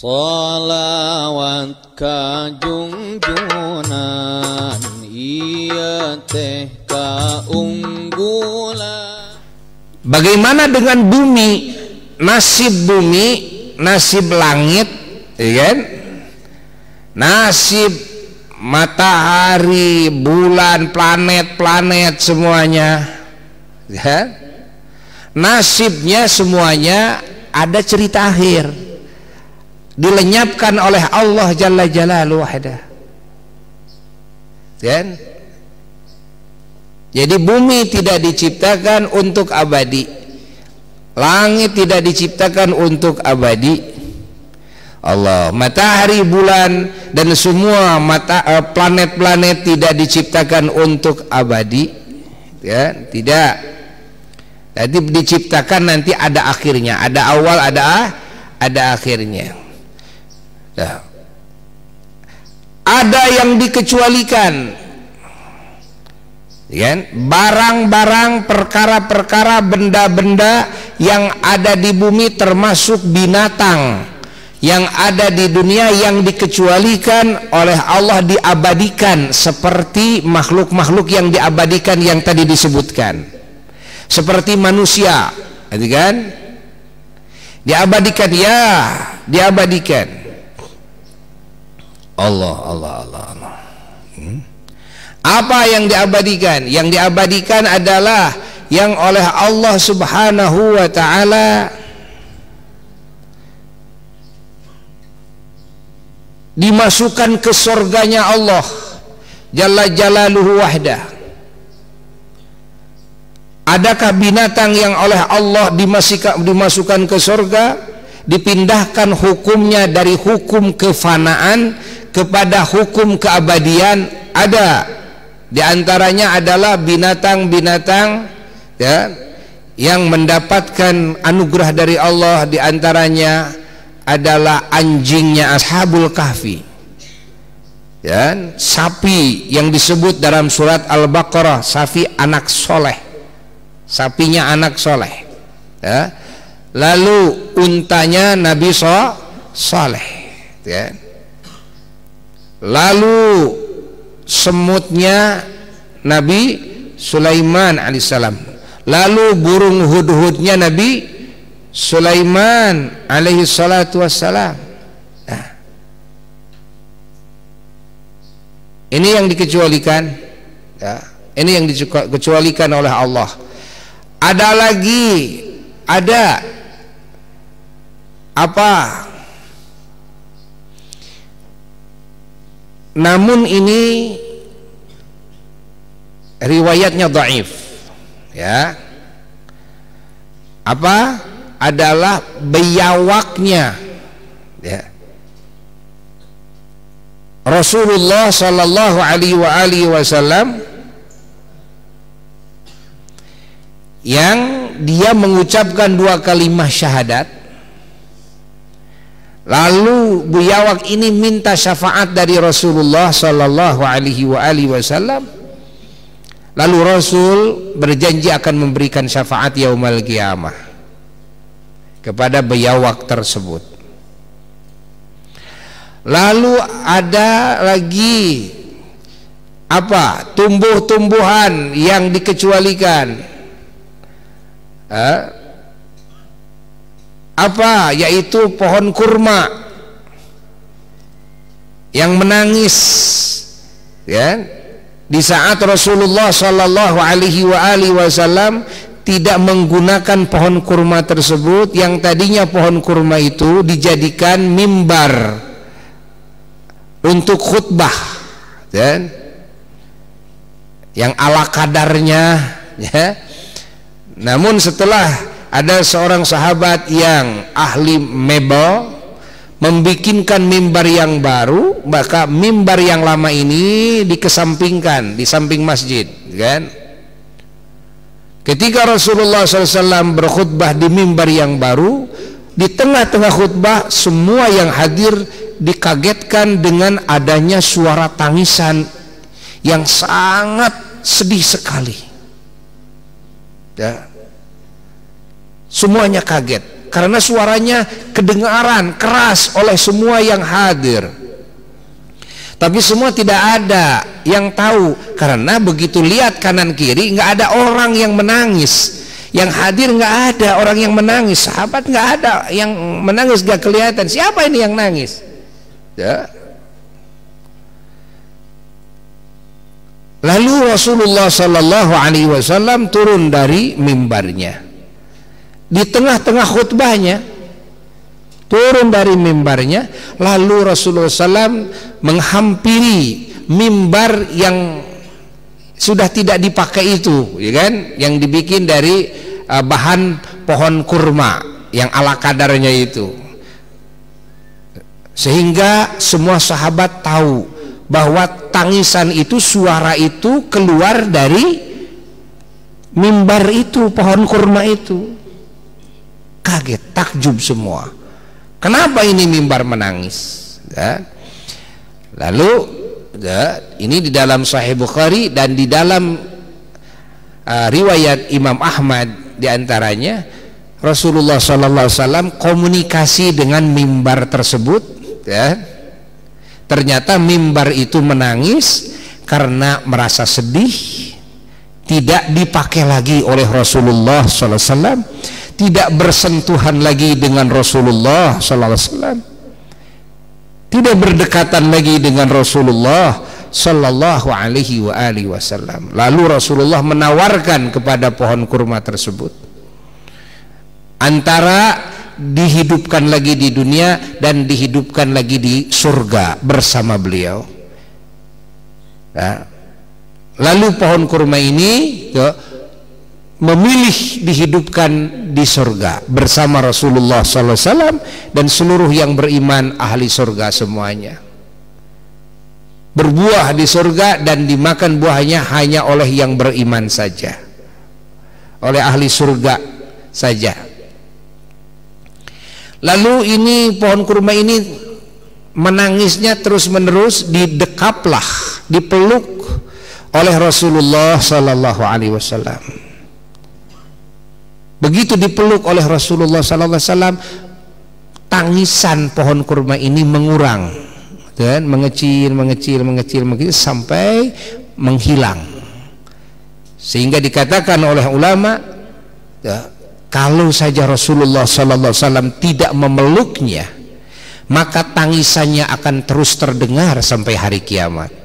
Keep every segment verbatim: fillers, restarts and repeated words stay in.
Salawat kajungjunan iya teh kaunggulan. Bagaimana dengan bumi? Nasib bumi, nasib langit, ya kan? Nasib matahari, bulan, planet-planet semuanya, ya? Nasibnya semuanya ada cerita akhir, dilenyapkan oleh Allah Jalla Jalaluhu wahda. Kan? Jadi bumi tidak diciptakan untuk abadi, langit tidak diciptakan untuk abadi. Allah, matahari, bulan dan semua mata planet-planet tidak diciptakan untuk abadi, ya, tidak. Jadi diciptakan nanti ada akhirnya, ada awal, ada ada akhirnya. Nah, ada yang dikecualikan, kan? Barang-barang, perkara-perkara, benda-benda yang ada di bumi termasuk binatang yang ada di dunia yang dikecualikan oleh Allah diabadikan seperti makhluk-makhluk yang diabadikan yang tadi disebutkan. Seperti manusia, kan? Diabadikan, ya, diabadikan. Allah, Allah, Allah, Allah. Hmm? Apa yang diabadikan? Yang diabadikan adalah yang oleh Allah Subhanahu wa ta'ala dimasukkan ke surganya Allah Jalla Jalaluhu wahda. Adakah binatang yang oleh Allah dimasukkan ke surga, dipindahkan hukumnya dari hukum kefanaan kepada hukum keabadian? Ada. Di antaranya adalah binatang-binatang, ya, yang mendapatkan anugerah dari Allah. Di antaranya adalah anjingnya Ashabul Kahfi, ya, sapi yang disebut dalam surat Al-Baqarah, sapi anak soleh, sapinya anak soleh, ya. Lalu untanya Nabi Soleh, ya. Lalu semutnya Nabi Sulaiman alaihissalam. Lalu burung hudhudnya Nabi Sulaiman alaihi salatu wassalam. Nah, ini yang dikecualikan, ya. Ini yang dikecualikan oleh Allah. Ada lagi, ada apa? Namun ini riwayatnya dhaif, ya. Apa? Adalah biawaknya, ya. Rasulullah sallallahu alaihi wa alihi wasallam yang dia mengucapkan dua kalimat syahadat, lalu biawak ini minta syafaat dari Rasulullah sallallahu alaihi wa alihi wasallam, lalu Rasul berjanji akan memberikan syafaat yaumul qiyamah kepada biawak tersebut. Lalu ada lagi apa? Tumbuh-tumbuhan yang dikecualikan. Eh? Apa? Yaitu pohon kurma yang menangis, ya, di saat Rasulullah Shallallahu Alaihi Wasallam tidak menggunakan pohon kurma tersebut, yang tadinya pohon kurma itu dijadikan mimbar untuk khutbah, ya, yang ala kadarnya, ya. Namun setelah ada seorang sahabat yang ahli mebel membikinkan mimbar yang baru, maka mimbar yang lama ini dikesampingkan di samping masjid, kan? Ketika Rasulullah shallallahu alaihi wasallam berkhutbah di mimbar yang baru, di tengah-tengah khutbah semua yang hadir dikagetkan dengan adanya suara tangisan yang sangat sedih sekali, ya. Semuanya kaget karena suaranya kedengaran keras oleh semua yang hadir. Tapi semua tidak ada yang tahu, karena begitu lihat kanan kiri nggak ada orang yang menangis. Yang hadir nggak ada orang yang menangis, sahabat nggak ada yang menangis, nggak kelihatan siapa ini yang nangis. Ya. Lalu Rasulullah Sallallahu Alaihi Wasallam turun dari mimbarnya. Di tengah-tengah khutbahnya turun dari mimbarnya, lalu Rasulullah Sallallahu Alaihi Wasallam menghampiri mimbar yang sudah tidak dipakai itu, ya kan? Yang dibikin dari uh, bahan pohon kurma yang ala kadarnya itu, sehingga semua sahabat tahu bahwa tangisan itu, suara itu keluar dari mimbar itu, pohon kurma itu. Kaget, takjub semua. Kenapa ini mimbar menangis? Ya. Lalu ya, ini di dalam Sahih Bukhari dan di dalam uh, riwayat Imam Ahmad diantaranya, Rasulullah Sallallahu Alaihi Wasallam komunikasi dengan mimbar tersebut. Ya. Ternyata mimbar itu menangis karena merasa sedih, tidak dipakai lagi oleh Rasulullah Sallallahu Alaihi Wasallam, tidak bersentuhan lagi dengan Rasulullah Sallallahu Alaihi Wasallam, tidak berdekatan lagi dengan Rasulullah Sallallahu Alaihi Wasallam. Lalu Rasulullah menawarkan kepada pohon kurma tersebut antara dihidupkan lagi di dunia dan dihidupkan lagi di surga bersama beliau. Nah, lalu pohon kurma ini ya, memilih dihidupkan di surga bersama Rasulullah Sallallahu Alaihi Wasallam dan seluruh yang beriman ahli surga semuanya. Berbuah di surga dan dimakan buahnya hanya oleh yang beriman saja, oleh ahli surga saja. Lalu ini pohon kurma ini menangisnya terus menerus, didekaplah, dipeluk oleh Rasulullah Sallallahu Alaihi Wasallam. Begitu dipeluk oleh Rasulullah Sallallahu Alaihi Wasallam, tangisan pohon kurma ini mengurang dan mengecil, mengecil, mengecil, mengecil sampai menghilang. Sehingga dikatakan oleh ulama, ya, kalau saja Rasulullah Sallallahu Alaihi Wasallam tidak memeluknya, maka tangisannya akan terus terdengar sampai hari kiamat.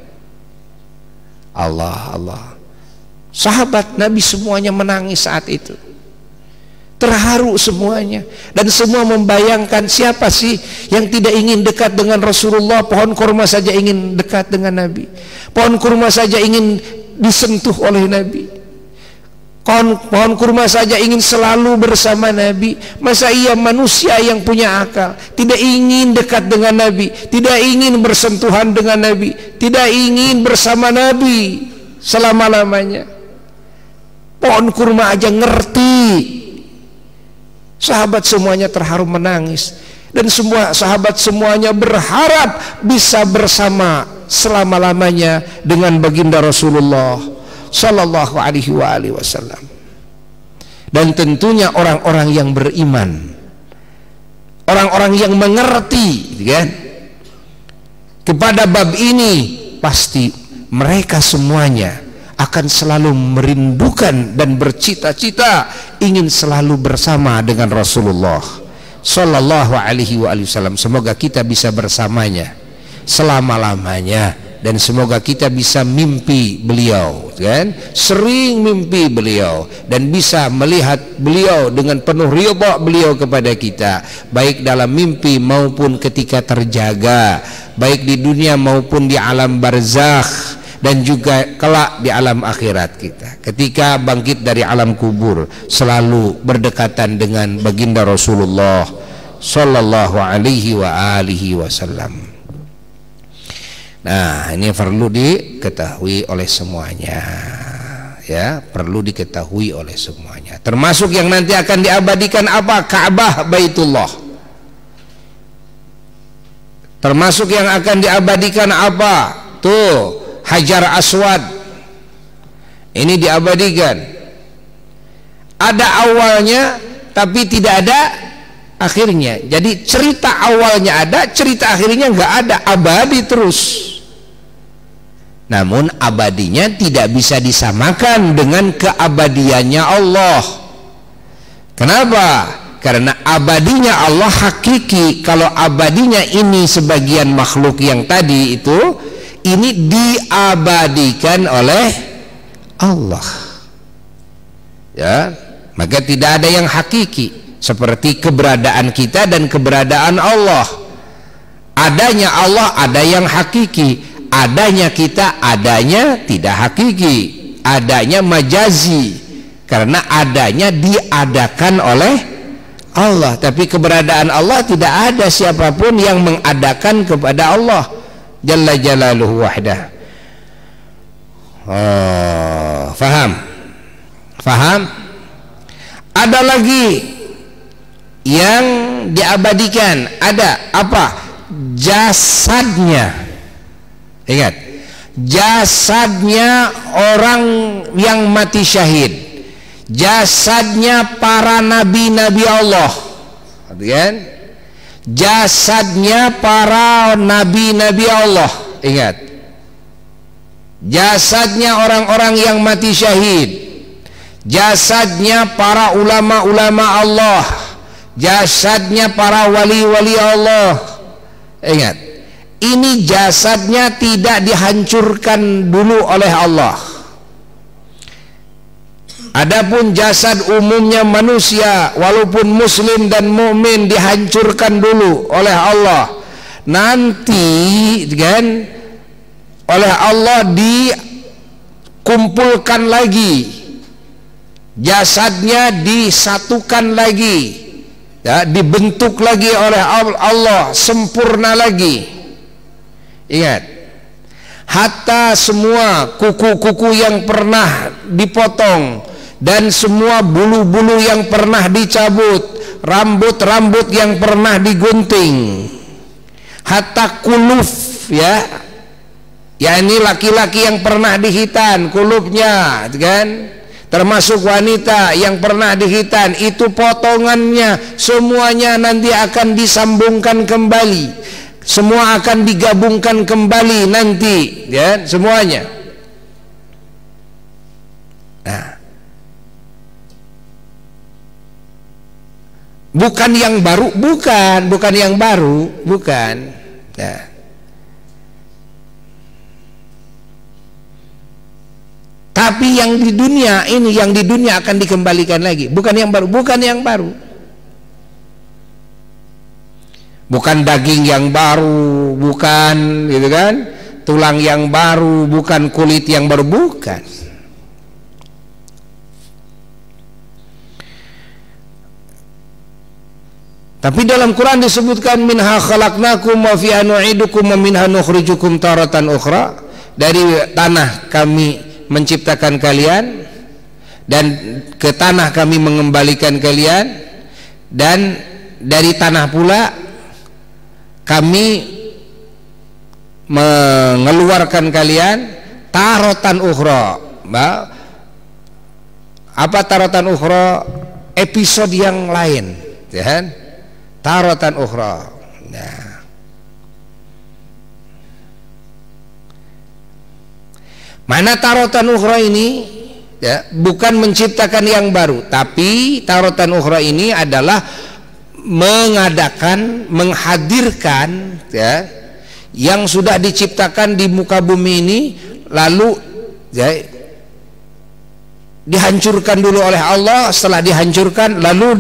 Allah, Allah. Sahabat Nabi semuanya menangis saat itu, terharu semuanya, dan semua membayangkan siapa sih yang tidak ingin dekat dengan Rasulullah. Pohon kurma saja ingin dekat dengan Nabi, pohon kurma saja ingin disentuh oleh Nabi, pohon, pohon kurma saja ingin selalu bersama Nabi. Masa ia manusia yang punya akal tidak ingin dekat dengan Nabi, tidak ingin bersentuhan dengan Nabi, tidak ingin bersama Nabi selama-lamanya? Pohon kurma aja ngerti. Sahabat semuanya terharu menangis, dan semua sahabat semuanya berharap bisa bersama selama-lamanya dengan baginda Rasulullah Sallallahu Alaihi Wasallam. Dan tentunya orang-orang yang beriman, orang-orang yang mengerti, kan, kepada bab ini, pasti mereka semuanya akan selalu merindukan dan bercita-cita ingin selalu bersama dengan Rasulullah Sallallahu Alaihi Wasallam. Semoga kita bisa bersamanya selama-lamanya, dan semoga kita bisa mimpi beliau, kan? Sering mimpi beliau dan bisa melihat beliau dengan penuh ridha beliau kepada kita, baik dalam mimpi maupun ketika terjaga, baik di dunia maupun di alam barzakh, dan juga kelak di alam akhirat kita ketika bangkit dari alam kubur, selalu berdekatan dengan baginda Rasulullah Sallallahu Alaihi wa alihi Wasallam. Nah, ini perlu diketahui oleh semuanya, ya, perlu diketahui oleh semuanya. Termasuk yang nanti akan diabadikan apa? Ka'bah Baitullah. Termasuk yang akan diabadikan apa? Tuh, Hajar Aswad. Ini diabadikan. Ada awalnya tapi tidak ada akhirnya. Jadi cerita awalnya ada, cerita akhirnya nggak ada, abadi terus. Namun abadinya tidak bisa disamakan dengan keabadiannya Allah. Kenapa? Karena abadinya Allah hakiki. Kalau abadinya ini sebagian makhluk yang tadi itu, ini diabadikan oleh Allah. Ya, maka tidak ada yang hakiki seperti keberadaan kita dan keberadaan Allah. Adanya Allah ada yang hakiki, adanya kita adanya tidak hakiki, adanya majazi karena adanya diadakan oleh Allah. Tapi keberadaan Allah tidak ada siapapun yang mengadakan kepada Allah Jalla Jalaluhu wahdah. Oh, faham? Faham? Ada lagi yang diabadikan, ada apa? Jasadnya. Ingat, jasadnya orang yang mati syahid, jasadnya para nabi-nabi Allah, kan? Jasadnya para nabi-nabi Allah. Ingat, jasadnya orang-orang yang mati syahid, jasadnya para ulama-ulama Allah, jasadnya para wali-wali Allah. Ingat, ini jasadnya tidak dihancurkan dulu oleh Allah. Adapun jasad umumnya manusia, walaupun muslim dan mukmin, dihancurkan dulu oleh Allah. Nanti kan oleh Allah dikumpulkan lagi, jasadnya disatukan lagi, ya, dibentuk lagi oleh Allah, sempurna lagi. Ingat, hatta semua kuku-kuku yang pernah dipotong dan semua bulu-bulu yang pernah dicabut, rambut-rambut yang pernah digunting, hatta kuluf, ya, ya ini laki-laki yang pernah dihitan kulupnya, kan, termasuk wanita yang pernah dihitan, itu potongannya semuanya nanti akan disambungkan kembali, semua akan digabungkan kembali nanti, ya, semuanya. Nah, bukan yang baru, bukan, bukan yang baru, bukan. Nah, tapi yang di dunia ini, yang di dunia akan dikembalikan lagi, bukan yang baru, bukan yang baru, bukan daging yang baru, bukan, gitu kan, tulang yang baru, bukan kulit yang baru, bukan. Tapi dalam Quran disebutkan minha khalaqnakum wa fiha nu'idukum wa minha nukhrijukum taratan ukhra. Dari tanah kami menciptakan kalian dan ke tanah kami mengembalikan kalian, dan dari tanah pula kami mengeluarkan kalian taratan ukhra. Apa taratan ukhra? Episode yang lain, ya kan? Taratan ukhra. Nah, mana taratan ukhra ini, ya, bukan menciptakan yang baru, tapi taratan ukhra ini adalah mengadakan, menghadirkan, ya, yang sudah diciptakan di muka bumi ini, lalu, ya, dihancurkan dulu oleh Allah. Setelah dihancurkan lalu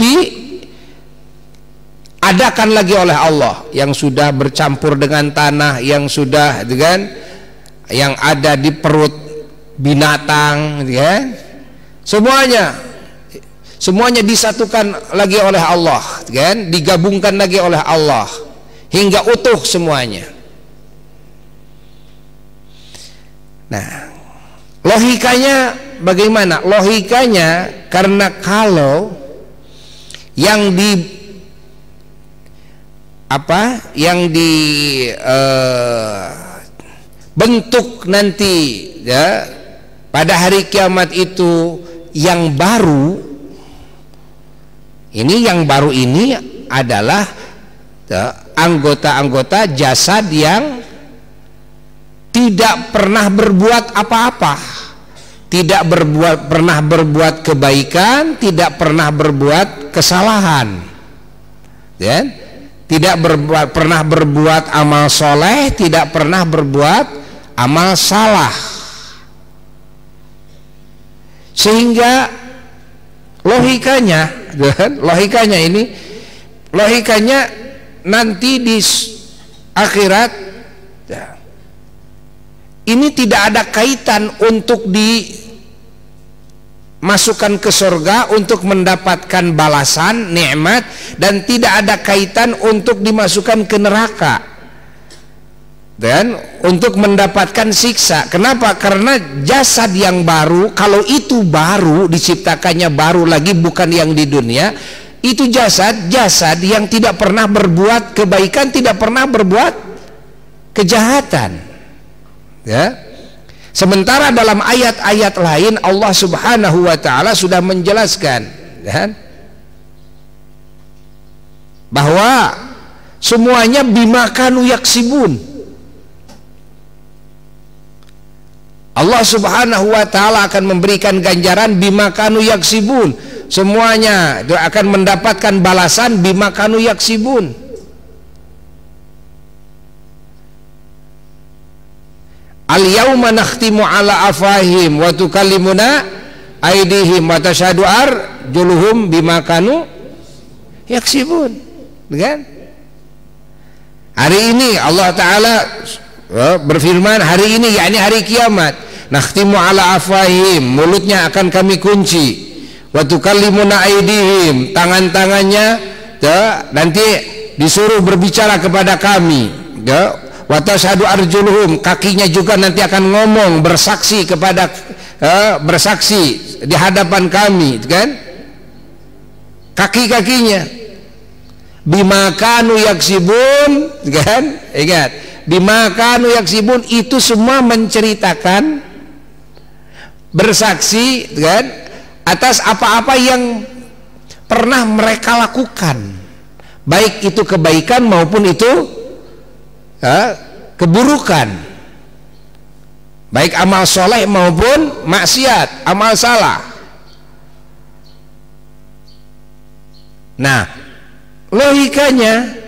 diadakan lagi oleh Allah, yang sudah bercampur dengan tanah, yang sudah, kan, yang ada di perut binatang, kan, semuanya semuanya disatukan lagi oleh Allah, kan, digabungkan lagi oleh Allah hingga utuh semuanya. Nah, logikanya bagaimana? Logikanya karena kalau yang di apa yang di uh, bentuk nanti, ya, pada hari kiamat itu yang baru, ini yang baru ini adalah anggota-anggota jasad yang tidak pernah berbuat apa-apa, tidak berbuat pernah berbuat kebaikan, tidak pernah berbuat kesalahan, ya? Tidak berbuat, pernah berbuat amal soleh, tidak pernah berbuat amal salah, sehingga logikanya, logikanya ini, logikanya nanti di akhirat ini tidak ada kaitan untuk dimasukkan ke surga untuk mendapatkan balasan nikmat, dan tidak ada kaitan untuk dimasukkan ke neraka dan untuk mendapatkan siksa. Kenapa? Karena jasad yang baru, kalau itu baru, diciptakannya baru lagi, bukan yang di dunia, itu jasad jasad yang tidak pernah berbuat kebaikan, tidak pernah berbuat kejahatan, ya. Sementara dalam ayat-ayat lain Allah Subhanahu wa taala sudah menjelaskan, ya, bahwa semuanya bima kanu yaksibun. Allah Subhanahu wa taala akan memberikan ganjaran bima kanu yaksibun. Semuanya akan mendapatkan balasan bima kanu yaksibun. Al yauma nakhtimu ala afahim wa tukallimuna aydihim wa tashhadu arjuluhum bima kanu yaksibun. Kan? Hari ini Allah taala berfirman, hari ini yakni hari kiamat, nakhtimu ala afahim, mulutnya akan kami kunci, wa tukallimuna aydihim, tangan-tangannya ya, nanti disuruh berbicara kepada kami, ya, wa tashhadu arjuluhum, kakinya juga nanti akan ngomong, bersaksi kepada ya, bersaksi di hadapan kami, kan, kaki-kakinya bima kanu yaksibun, kan, ingat, bima kanu yaksibun itu semua menceritakan, bersaksi, kan, atas apa-apa yang pernah mereka lakukan, baik itu kebaikan maupun itu ya, keburukan, baik amal soleh maupun maksiat, amal salah. Nah, logikanya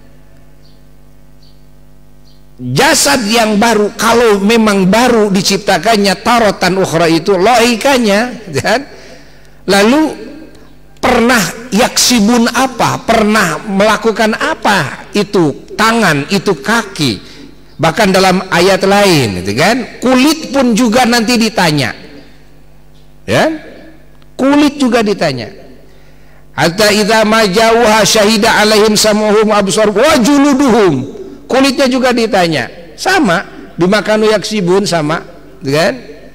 jasad yang baru, kalau memang baru diciptakannya tarotan ukhra, itu logikanya, kan? Lalu pernah yaksibun apa, pernah melakukan apa, itu tangan, itu kaki, bahkan dalam ayat lain, gitu kan, kulit pun juga nanti ditanya, ya, kulit juga ditanya, hatta idza majauha syahida alaihim samuhum absar wa juluduhum, kulitnya juga ditanya, sama bima kanu yaksibun, sama, kan?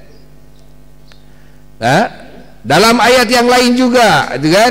Nah, dalam ayat yang lain juga, kan,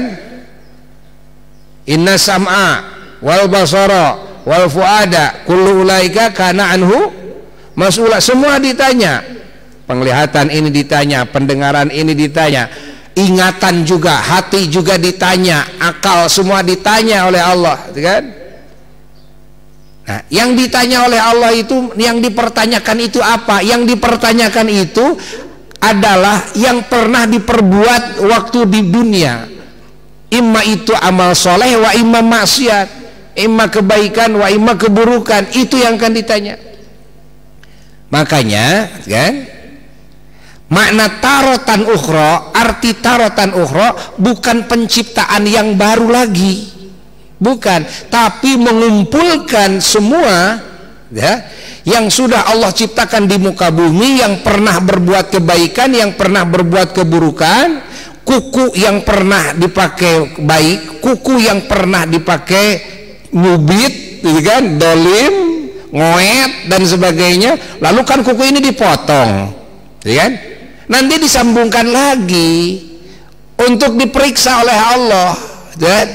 inna sam'a wal basara wal fuada kullu ulaika kana anhu mas'ula, semua ditanya, penglihatan ini ditanya, pendengaran ini ditanya, ingatan juga, hati juga ditanya, akal semua ditanya oleh Allah, kan? Nah, yang ditanya oleh Allah itu, yang dipertanyakan itu apa? Yang dipertanyakan itu adalah yang pernah diperbuat waktu di dunia, imma itu amal soleh wa imma maksiat, imma kebaikan wa imma keburukan, itu yang akan ditanya. Makanya, kan, makna tarotan ukhra, arti tarotan ukhra bukan penciptaan yang baru lagi, bukan, tapi mengumpulkan semua, ya, yang sudah Allah ciptakan di muka bumi, yang pernah berbuat kebaikan, yang pernah berbuat keburukan, kuku yang pernah dipakai baik, kuku yang pernah dipakai nyubit, kan, dolim, ngoet dan sebagainya. Lalu kan kuku ini dipotong, kan, nanti disambungkan lagi untuk diperiksa oleh Allah, kan,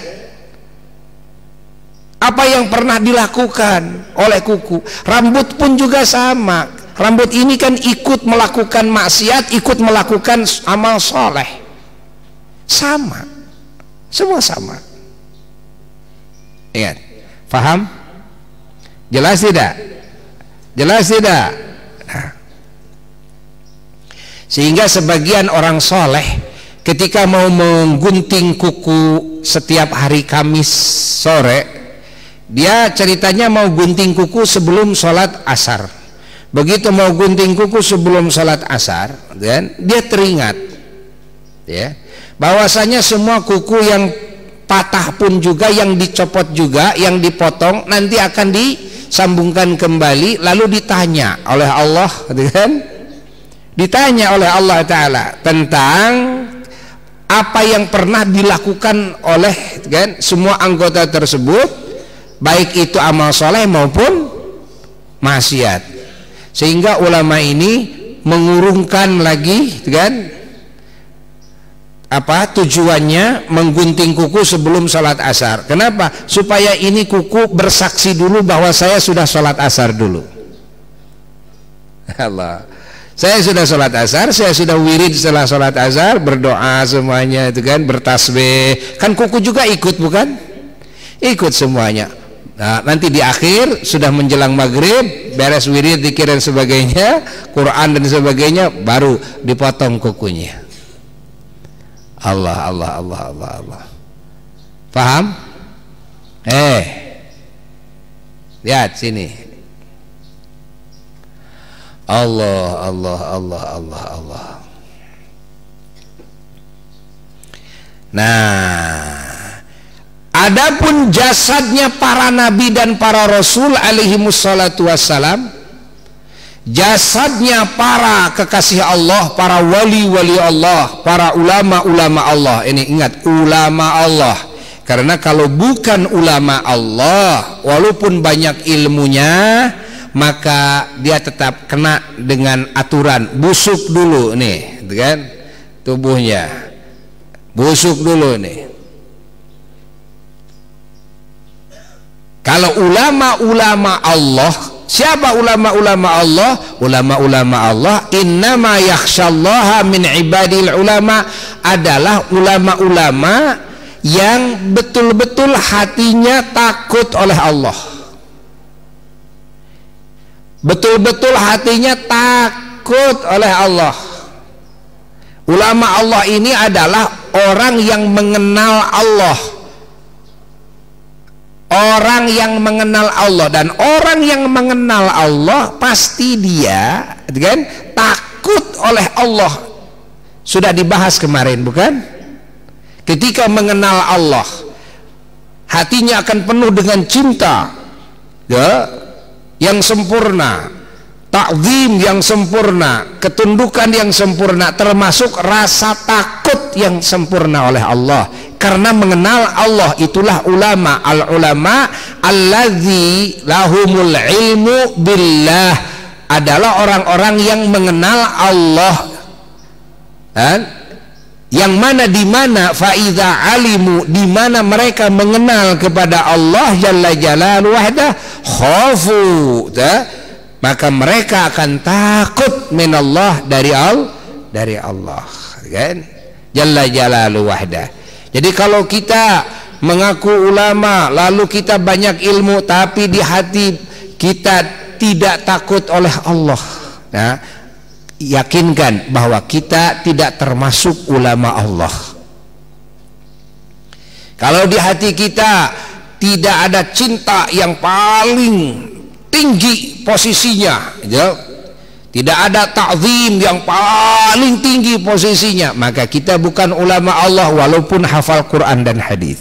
apa yang pernah dilakukan oleh kuku. Rambut pun juga sama, rambut ini kan ikut melakukan maksiat, ikut melakukan amal soleh, sama, semua sama. Ingat. Faham? Jelas tidak? Jelas tidak? Nah. Sehingga sebagian orang soleh ketika mau menggunting kuku setiap hari Kamis sore, dia ceritanya mau gunting kuku sebelum sholat asar. Begitu mau gunting kuku sebelum sholat asar, dan dia teringat, ya, bahwasanya semua kuku yang patah pun juga, yang dicopot juga, yang dipotong nanti akan disambungkan kembali, lalu ditanya oleh Allah, kan? Ditanya oleh Allah Ta'ala tentang apa yang pernah dilakukan oleh, kan, semua anggota tersebut, baik itu amal soleh maupun maksiat. Sehingga ulama ini mengurungkan lagi, kan, apa tujuannya menggunting kuku sebelum sholat asar. Kenapa? Supaya ini kuku bersaksi dulu bahwa saya sudah sholat asar dulu. Allah, saya sudah sholat asar, saya sudah wirid setelah sholat asar, berdoa semuanya itu, kan, bertasbih, kan kuku juga ikut, bukan? Ikut semuanya. Nah, nanti di akhir sudah menjelang maghrib, beres wirid, zikir dan sebagainya, Quran dan sebagainya, baru dipotong kukunya. Allah, Allah, Allah, Allah, Allah. Paham? Eh, lihat sini. Allah, Allah, Allah, Allah, Allah. Nah, adapun jasadnya para nabi dan para rasul alaihimussalatu wassalam, jasadnya para kekasih Allah, para wali-wali Allah, para ulama-ulama Allah. Ini ingat, ulama Allah. Karena kalau bukan ulama Allah, walaupun banyak ilmunya, maka dia tetap kena dengan aturan busuk dulu nih, kan, tubuhnya busuk dulu nih. Kalau ulama-ulama Allah, siapa ulama-ulama Allah? Ulama-ulama Allah innama yakhsyallaha min ibadil ulama, adalah ulama-ulama yang betul-betul hatinya takut oleh Allah, betul-betul hatinya takut oleh Allah. Ulama Allah ini adalah orang yang mengenal Allah, orang yang mengenal Allah. Dan orang yang mengenal Allah pasti dia, kan, takut oleh Allah. Sudah dibahas kemarin, bukan? Ketika mengenal Allah, hatinya akan penuh dengan cinta, ya, yang sempurna, takzim yang sempurna, ketundukan yang sempurna, termasuk rasa takut yang sempurna oleh Allah. Karena mengenal Allah, itulah ulama. Al ulama allazi lahumul ilmu billah, adalah orang-orang yang mengenal Allah, kan? Yang mana di mana faida alimu, di mana mereka mengenal kepada Allah jalla jalaluhu wahdah, khafu, ta? Maka mereka akan takut minallah, dari al dari Allah, kan, jalla jalaluhu wahdah. Jadi kalau kita mengaku ulama, lalu kita banyak ilmu, tapi di hati kita tidak takut oleh Allah, nah, yakinkan bahwa kita tidak termasuk ulama Allah. Kalau di hati kita tidak ada cinta yang paling tinggi posisinya, ya, tidak ada ta'zim yang paling tinggi posisinya, maka kita bukan ulama Allah walaupun hafal Quran dan hadis,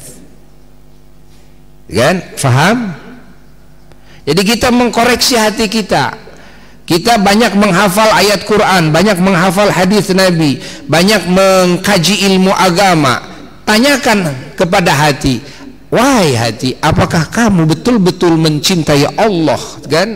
kan? Faham? Jadi kita mengkoreksi hati kita. Kita banyak menghafal ayat Quran, banyak menghafal hadis Nabi, banyak mengkaji ilmu agama. Tanyakan kepada hati, wahai hati, apakah kamu betul-betul mencintai Allah, kan?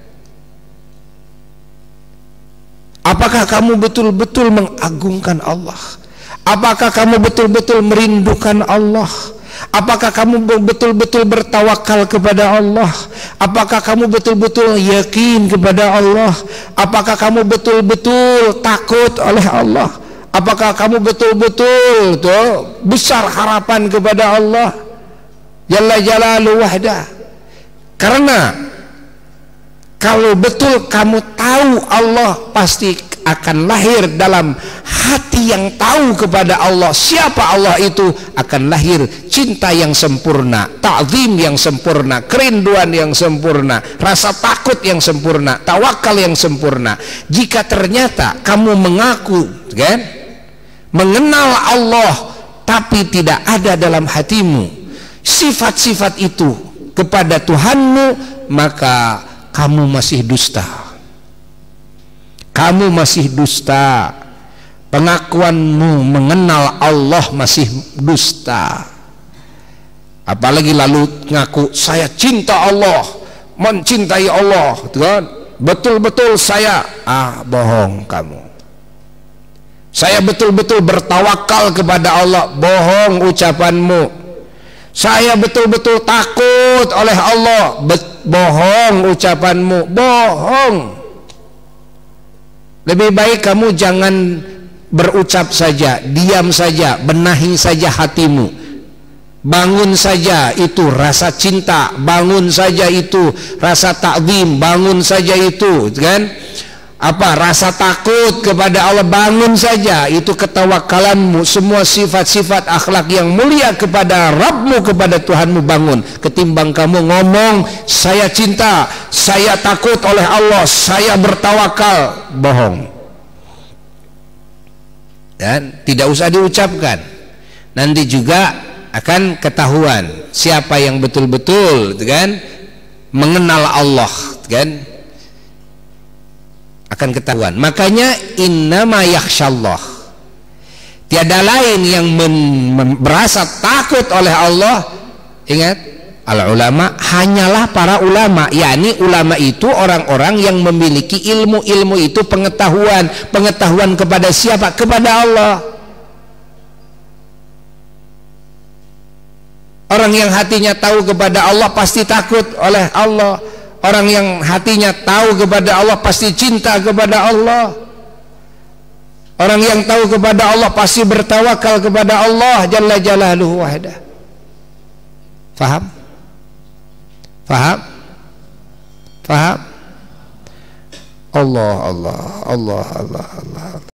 Apakah kamu betul-betul mengagungkan Allah? Apakah kamu betul-betul merindukan Allah? Apakah kamu betul-betul bertawakal kepada Allah? Apakah kamu betul-betul yakin kepada Allah? Apakah kamu betul-betul takut oleh Allah? Apakah kamu betul-betul tuh besar harapan kepada Allah? jalla jalaluhu wahda. Karena kalau betul kamu tahu Allah, pasti akan lahir dalam hati yang tahu kepada Allah siapa Allah itu, akan lahir cinta yang sempurna, ta'zim yang sempurna, kerinduan yang sempurna, rasa takut yang sempurna, tawakal yang sempurna. Jika ternyata kamu mengaku kan mengenal Allah tapi tidak ada dalam hatimu sifat-sifat itu kepada Tuhanmu, maka kamu masih dusta. Kamu masih dusta. Pengakuanmu mengenal Allah masih dusta. Apalagi lalu ngaku saya cinta Allah, mencintai Allah, kan? Betul-betul saya, ah bohong kamu. Saya betul-betul bertawakal kepada Allah, bohong ucapanmu. Saya betul-betul takut oleh Allah, bohong ucapanmu, bohong. Lebih baik kamu jangan berucap saja, diam saja, benahi saja hatimu, bangun saja itu rasa cinta, bangun saja itu rasa takzim, bangun saja itu kan apa rasa takut kepada Allah, bangun saja itu ketawakalanmu, semua sifat-sifat akhlak yang mulia kepada Rabbmu, kepada Tuhanmu, bangun. Ketimbang kamu ngomong saya cinta, saya takut oleh Allah, saya bertawakal, bohong. Dan tidak usah diucapkan, nanti juga akan ketahuan siapa yang betul-betul kan mengenal Allah, kan akan ketahuan. Makanya innama yakhsyallah, tiada lain yang men, men, berasa takut oleh Allah, ingat al ulama, hanyalah para ulama. yakni ulama itu orang-orang yang memiliki ilmu-ilmu itu, pengetahuan pengetahuan kepada siapa? Kepada Allah. Orang yang hatinya tahu kepada Allah pasti takut oleh Allah. Orang yang hatinya tahu kepada Allah pasti cinta kepada Allah. Orang yang tahu kepada Allah pasti bertawakal kepada Allah jalla jalaluhu wahda. Faham? Faham? Faham? Allah Allah Allah Allah Allah